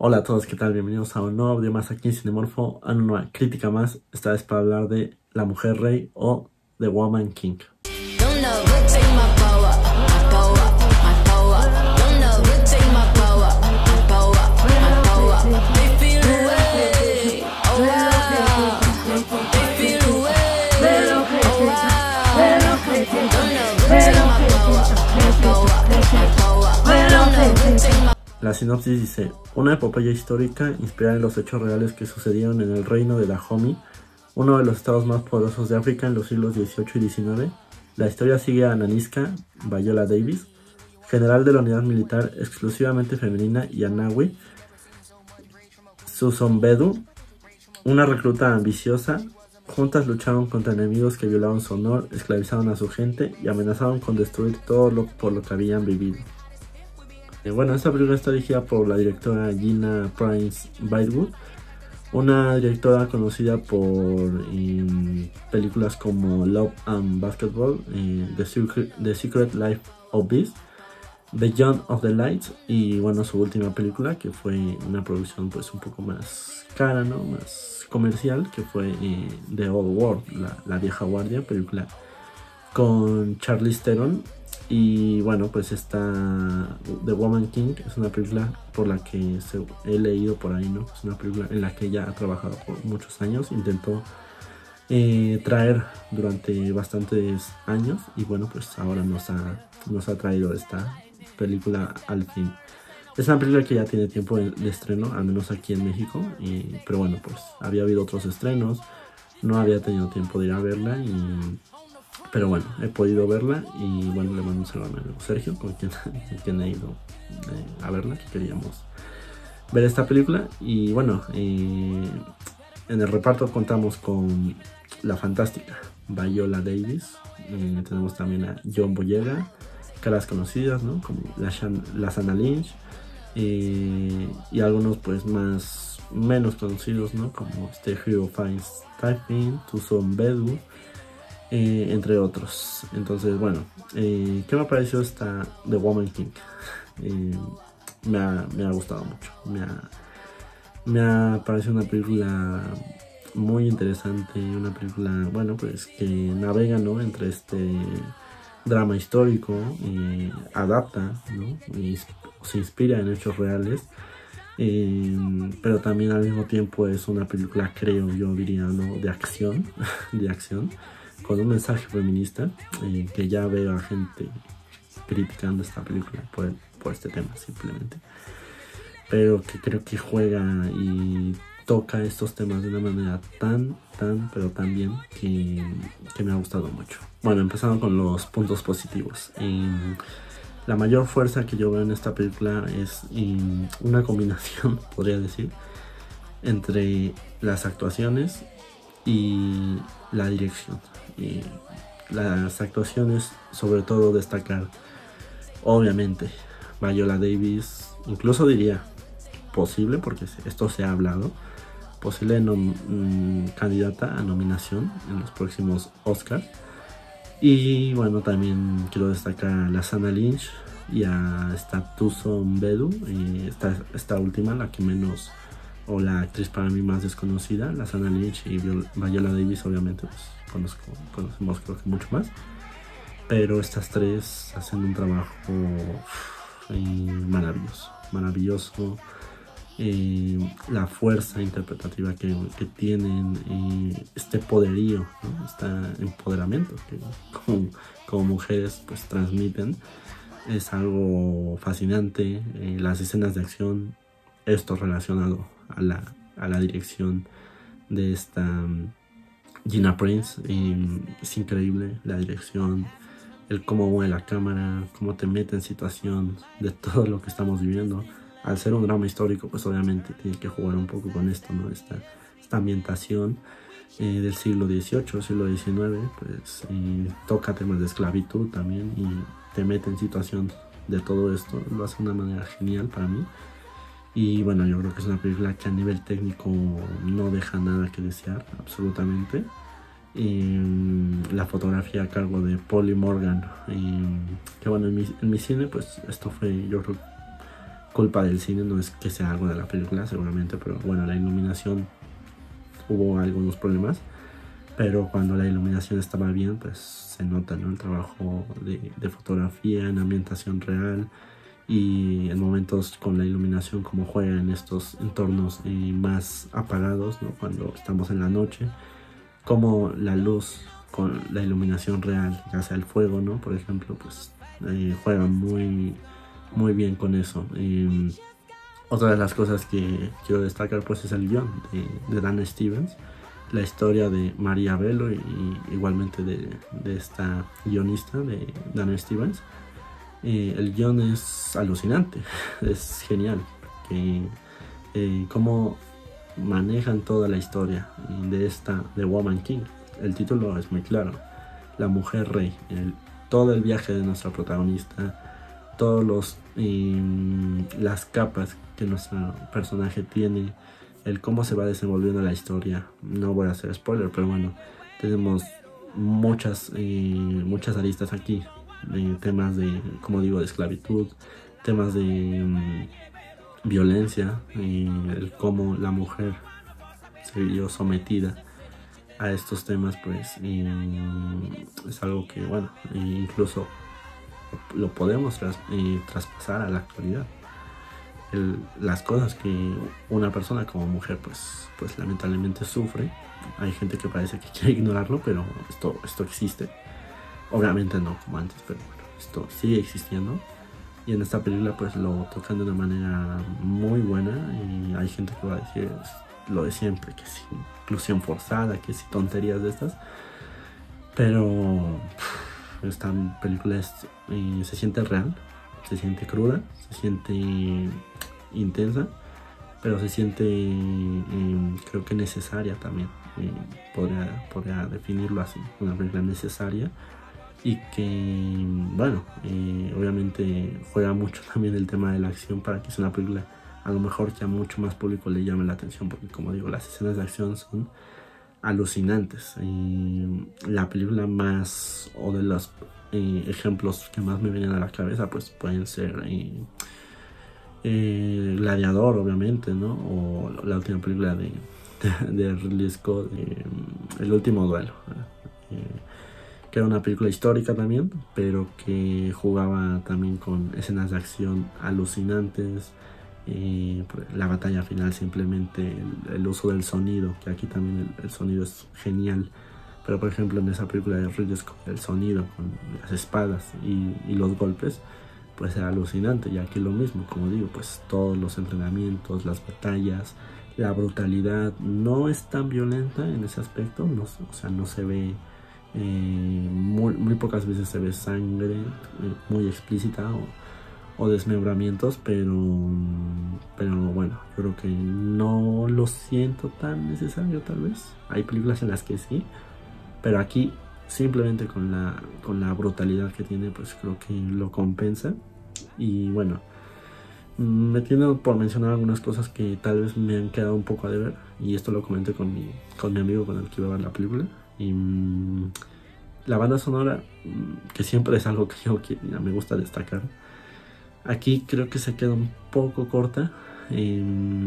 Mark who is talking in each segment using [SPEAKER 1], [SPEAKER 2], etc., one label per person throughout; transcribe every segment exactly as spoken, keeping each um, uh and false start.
[SPEAKER 1] Hola a todos, ¿qué tal? Bienvenidos a un nuevo video más aquí en Cinemorfo, a una nueva crítica más, esta vez para hablar de La Mujer Rey o The Woman King. La sinopsis dice: una epopeya histórica inspirada en los hechos reales que sucedieron en el reino de Dahomey, uno de los estados más poderosos de África en los siglos dieciocho y diecinueve. La historia sigue a Nanisca Viola Davis, general de la unidad militar exclusivamente femenina, y a Nawi Susombedu, una recluta ambiciosa. Juntas lucharon contra enemigos que violaron su honor, esclavizaron a su gente y amenazaron con destruir todo lo por lo que habían vivido. Bueno, esta película está dirigida por la directora Gina Prince Bythewood, una directora conocida por eh, películas como Love and Basketball, eh, The, Secret, The Secret Life of Bees, Beyond of the Lights y bueno, su última película, que fue una producción pues un poco más cara, ¿no? Más comercial, que fue eh, The Old World, la, la vieja guardia, película con Charlize Theron. Y bueno, pues esta The Woman King es una película por la que se, he leído por ahí, ¿no? Es una película en la que ella ha trabajado por muchos años, intentó eh, traer durante bastantes años y bueno, pues ahora nos ha, nos ha traído esta película al fin. Es una película que ya tiene tiempo de, de estreno, al menos aquí en México, y, pero bueno, pues había habido otros estrenos, no había tenido tiempo de ir a verla y... Pero bueno, he podido verla y bueno, le mando un saludo a mi amigo Sergio, con quien, con quien he ido eh, a verla, que queríamos ver esta película. Y bueno, eh, en el reparto contamos con la fantástica Viola Davis, eh, tenemos también a John Boyega, caras conocidas, ¿no? Como la, Shan, la Sana Lynch, eh, y algunos pues más, menos conocidos, ¿no? Como este Hero Finds Typing, Susombedu, Eh, entre otros. Entonces bueno, eh, ¿qué me pareció esta The Woman King? Eh, me, ha, me ha gustado mucho, me ha, me ha parecido una película muy interesante, una película, bueno, pues que navega, ¿no? Entre este drama histórico, eh, adapta, ¿no? Y se inspira en hechos reales, eh, pero también al mismo tiempo es una película, creo yo diría, ¿no? De acción, de acción, con un mensaje feminista, eh, que ya veo a gente criticando esta película por, por este tema simplemente, pero que creo que juega y toca estos temas de una manera tan, tan, pero tan bien que, que me ha gustado mucho. Bueno, empezando con los puntos positivos. Eh, la mayor fuerza que yo veo en esta película es eh, una combinación, podría decir, entre las actuaciones y la dirección. Y las actuaciones, sobre todo destacar obviamente Viola Davis, incluso diría posible, porque esto se ha hablado, posible nom mmm, candidata a nominación en los próximos Oscars. Y bueno, también quiero destacar a la Sana Lynch y a esta Susombedu, y esta, esta última, la que menos, o la actriz para mí más desconocida. La Sana Lynch y Viola Davis obviamente pues conozco, conocemos creo que mucho más, pero estas tres hacen un trabajo eh, maravilloso, maravilloso. Eh, la fuerza interpretativa que, que tienen, eh, este poderío, ¿no? Este empoderamiento que como, como mujeres pues transmiten, es algo fascinante. Eh, las escenas de acción, esto relacionado a la, a la dirección de esta um, Gina Prince, eh, es increíble la dirección, el cómo mueve la cámara, cómo te mete en situación de todo lo que estamos viviendo. Al ser un drama histórico, pues obviamente tiene que jugar un poco con esto, ¿no? Esta, esta ambientación eh, del siglo dieciocho, siglo diecinueve, pues eh, toca temas de esclavitud también y te mete en situación de todo esto. Lo hace de una manera genial para mí. Y bueno, yo creo que es una película que a nivel técnico no deja nada que desear, absolutamente. Y la fotografía a cargo de Polly Morgan, y que bueno, en mi, en mi cine, pues esto fue, yo creo, culpa del cine, no es que sea algo de la película seguramente, pero bueno, la iluminación hubo algunos problemas, pero cuando la iluminación estaba bien, pues se nota, ¿no? El trabajo de, de fotografía en ambientación real y en momentos con la iluminación como juega en estos entornos eh, más apagados, ¿no? Cuando estamos en la noche, como la luz con la iluminación real, ya sea el fuego, ¿no? Por ejemplo, pues eh, juega muy, muy bien con eso. Eh, otra de las cosas que quiero destacar pues es el guión de, de Dana Stevens, la historia de Maria Bello y, y igualmente de, de esta guionista de Dana Stevens. Eh, el guión es alucinante, es genial, que eh, cómo manejan toda la historia de esta de Woman King. El título es muy claro, la mujer rey, el, todo el viaje de nuestra protagonista, todos los eh, las capas que nuestro personaje tiene, el cómo se va desenvolviendo la historia. No voy a hacer spoiler, pero bueno, tenemos muchas eh, muchas aristas aquí, eh, temas de, como digo, de esclavitud, temas de um, violencia, eh, el cómo la mujer se vio sometida a estos temas, pues eh, es algo que, bueno, eh, incluso lo podemos tras, eh, traspasar a la actualidad. El, las cosas que una persona como mujer pues, pues lamentablemente sufre. Hay gente que parece que quiere ignorarlo, pero esto, esto existe. Obviamente no como antes, pero bueno, esto sigue existiendo. Y en esta película pues lo tocan de una manera muy buena. Y hay gente que va a decir lo de siempre, que si inclusión forzada, que si tonterías de estas. Pero pff, esta película es, eh, se siente real, se siente cruda, se siente intensa, pero se siente eh, creo que necesaria también. Eh, podría, podría definirlo así, una película necesaria y que, bueno, eh, obviamente juega mucho también el tema de la acción para que sea una película a lo mejor que a mucho más público le llame la atención, porque como digo, las escenas de acción son alucinantes. Eh, la película más, o de los eh, ejemplos que más me vienen a la cabeza, pues pueden ser eh, eh, Gladiador, obviamente, ¿no? O la última película de, de, de Ridley Scott, eh, El último duelo, eh, que era una película histórica también, pero que jugaba también con escenas de acción alucinantes. Eh, la batalla final, simplemente el, el uso del sonido, que aquí también el, el sonido es genial, pero por ejemplo en esa película de Ridley Scott el sonido con las espadas y, y los golpes pues era alucinante, y aquí lo mismo, como digo, pues todos los entrenamientos, las batallas, la brutalidad no es tan violenta en ese aspecto, no, o sea, no se ve eh, muy, muy pocas veces se ve sangre eh, muy explícita o o desmembramientos, pero pero bueno, yo creo que no lo siento tan necesario. Tal vez hay películas en las que sí, pero aquí simplemente con la con la brutalidad que tiene, pues creo que lo compensa. Y bueno, me tiene por mencionar algunas cosas que tal vez me han quedado un poco a deber, y esto lo comenté con mi con mi amigo con el que iba a ver la película. Y mmm, la banda sonora, mmm, que siempre es algo que yo que me gusta destacar, aquí creo que se queda un poco corta. Eh,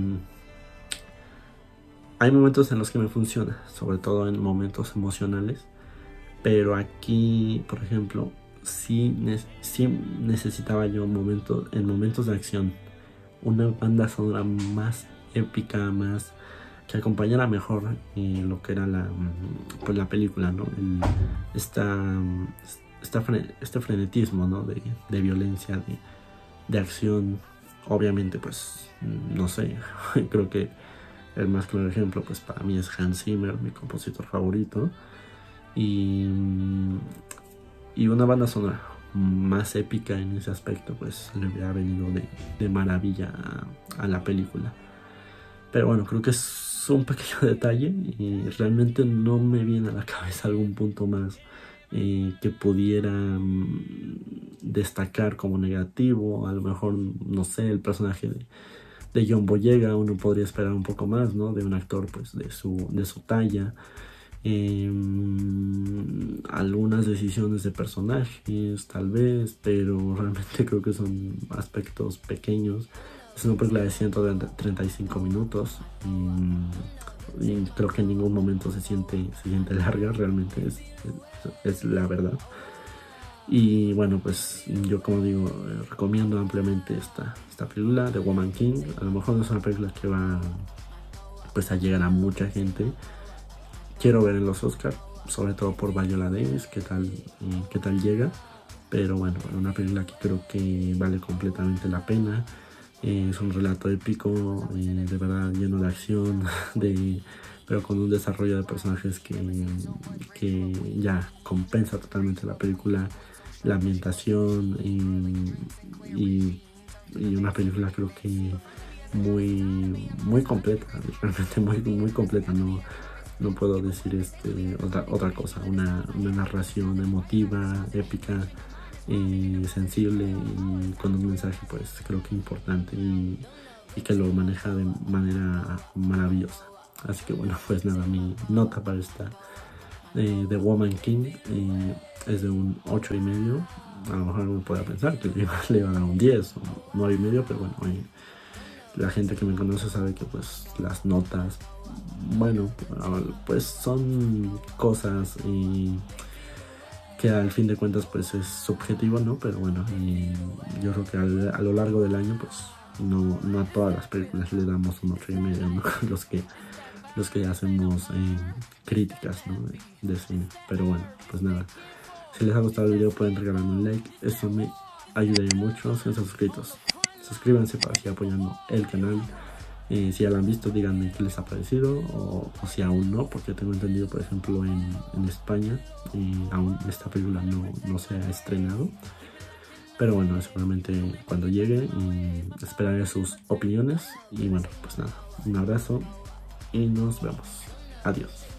[SPEAKER 1] hay momentos en los que me funciona, sobre todo en momentos emocionales, pero aquí, por ejemplo, sí, ne sí necesitaba yo momentos, en momentos de acción, una banda sonora más épica, más que acompañara mejor eh, lo que era la, pues, la película, ¿no? El, esta, esta fre este frenetismo, ¿no? de, de violencia, de de acción. Obviamente pues no sé, creo que el más claro ejemplo pues para mí es Hans Zimmer, mi compositor favorito, y, y una banda sonora más épica en ese aspecto pues le hubiera venido de, de maravilla a, a la película. Pero bueno, creo que es un pequeño detalle y realmente no me viene a la cabeza algún punto más Eh, que pudiera um, destacar como negativo. A lo mejor, no sé, el personaje de, de John Boyega, uno podría esperar un poco más, ¿no? De un actor pues de su, de su talla. Eh, algunas decisiones de personajes tal vez, pero realmente creo que son aspectos pequeños. Es una película de ciento treinta y cinco minutos y, y creo que en ningún momento se siente, se siente larga, realmente es, es, es la verdad. Y bueno, pues yo como digo, eh, recomiendo ampliamente esta, esta película de Woman King. A lo mejor no es una película que va pues a llegar a mucha gente. Quiero ver en los Oscars, sobre todo por Viola Davis, qué tal, eh, qué tal llega. Pero bueno, una película que creo que vale completamente la pena. Eh, es un relato épico, eh, de verdad lleno de acción, de, pero con un desarrollo de personajes que, que ya compensa totalmente la película, la ambientación y, y, y una película creo que muy, muy completa, realmente muy, muy completa. No, no puedo decir este, otra, otra cosa, una, una narración emotiva, épica, eh, sensible y con un mensaje pues creo que importante y, y que lo maneja de manera maravillosa. Así que bueno, pues nada, mi nota para esta eh, de Woman King eh, es de un ocho y medio. A lo mejor uno puede pensar que le iba, le iba a dar un diez o nueve y medio, pero bueno, eh, la gente que me conoce sabe que pues las notas, bueno, pues son cosas y que al fin de cuentas pues es subjetivo, ¿no? Pero bueno, y yo creo que al, a lo largo del año pues no, no a todas las películas le damos un ocho y medio, ¿no? Los que, los que hacemos eh, críticas, ¿no? De, de cine. Pero bueno, pues nada, si les ha gustado el video pueden regalarme un like, eso me ayudaría mucho. Si no están suscritos, suscríbanse para seguir apoyando el canal. Eh, si ya la han visto, díganme qué les ha parecido o, o si aún no, porque tengo entendido, por ejemplo, en, en España y aún esta película no, no se ha estrenado. Pero bueno, seguramente cuando llegue y esperaré sus opiniones. Y bueno, pues nada, un abrazo y nos vemos. Adiós.